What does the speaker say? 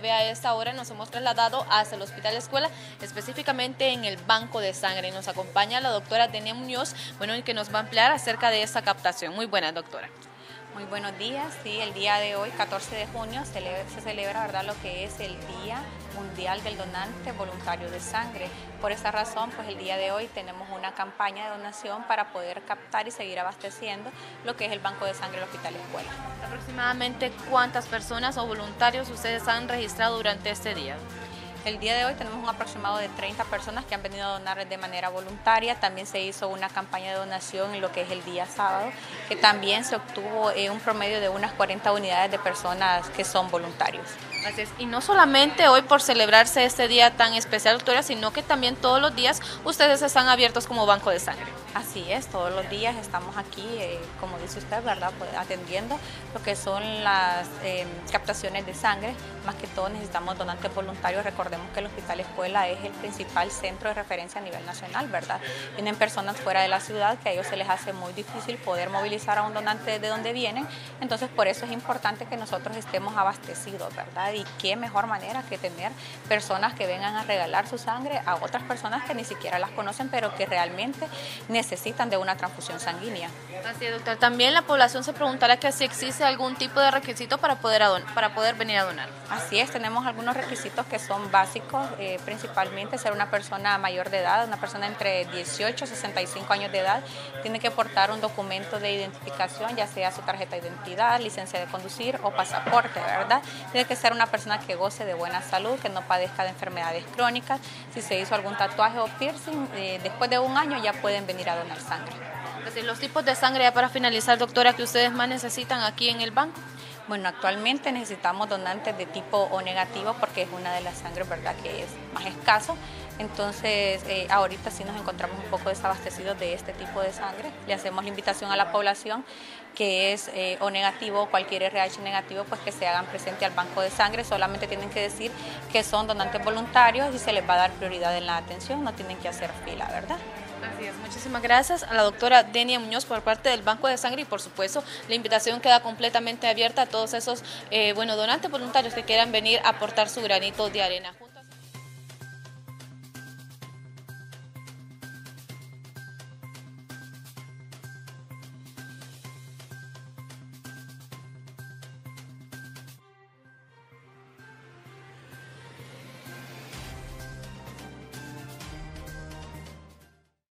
A esta hora nos hemos trasladado hasta el Hospital Escuela, específicamente en el banco de sangre. Nos acompaña la doctora Denia Muñoz, que nos va a ampliar acerca de esta captación. Muy buena, doctora. Muy buenos días. Sí, el día de hoy, 14 de junio, se celebra, ¿verdad?, lo que es el Día Mundial del Donante Voluntario de Sangre. Por esa razón, pues el día de hoy tenemos una campaña de donación para poder captar y seguir abasteciendo lo que es el banco de sangre del Hospital Escuela. Aproximadamente, ¿cuántas personas o voluntarios ustedes han registrado durante este día? El día de hoy tenemos un aproximado de 30 personas que han venido a donar de manera voluntaria. También se hizo una campaña de donación en lo que es el día sábado, que también se obtuvo un promedio de unas 40 unidades de personas que son voluntarios. Gracias. Y no solamente hoy por celebrarse este día tan especial, doctora, sino que también todos los días ustedes están abiertos como banco de sangre. Así es, todos los días estamos aquí, como dice usted, ¿verdad?, pues, atendiendo lo que son las captaciones de sangre. Más que todo necesitamos donantes voluntarios. Recordemos que el Hospital Escuela es el principal centro de referencia a nivel nacional, ¿verdad? Vienen personas fuera de la ciudad que a ellos se les hace muy difícil poder movilizar a un donante de donde vienen. Entonces, por eso es importante que nosotros estemos abastecidos, ¿verdad? Y qué mejor manera que tener personas que vengan a regalar su sangre a otras personas que ni siquiera las conocen, pero que realmente necesitan de una transfusión sanguínea. Así es, doctor. También la población se preguntará que si existe algún tipo de requisito para poder venir a donar. Así es, tenemos algunos requisitos que son básicos, principalmente ser una persona mayor de edad, una persona entre 18 y 65 años de edad, tiene que portar un documento de identificación, ya sea su tarjeta de identidad, licencia de conducir o pasaporte, ¿verdad? Tiene que ser una persona que goce de buena salud, que no padezca de enfermedades crónicas. Si se hizo algún tatuaje o piercing, después de un año ya pueden venir a donar sangre. Entonces, los tipos de sangre, ya para finalizar, doctora, que ustedes más necesitan aquí en el banco. Bueno, actualmente necesitamos donantes de tipo O negativo porque es una de las sangres, ¿verdad?, que es más escaso. Entonces, ahorita sí nos encontramos un poco desabastecidos de este tipo de sangre. Le hacemos la invitación a la población que es O negativo o cualquier RH negativo, pues que se hagan presente al banco de sangre. Solamente tienen que decir que son donantes voluntarios y se les va a dar prioridad en la atención, no tienen que hacer fila, ¿verdad? Así es, muchísimas gracias a la doctora Denia Muñoz por parte del Banco de Sangre y por supuesto la invitación queda completamente abierta a todos esos donantes voluntarios que quieran venir a aportar su granito de arena.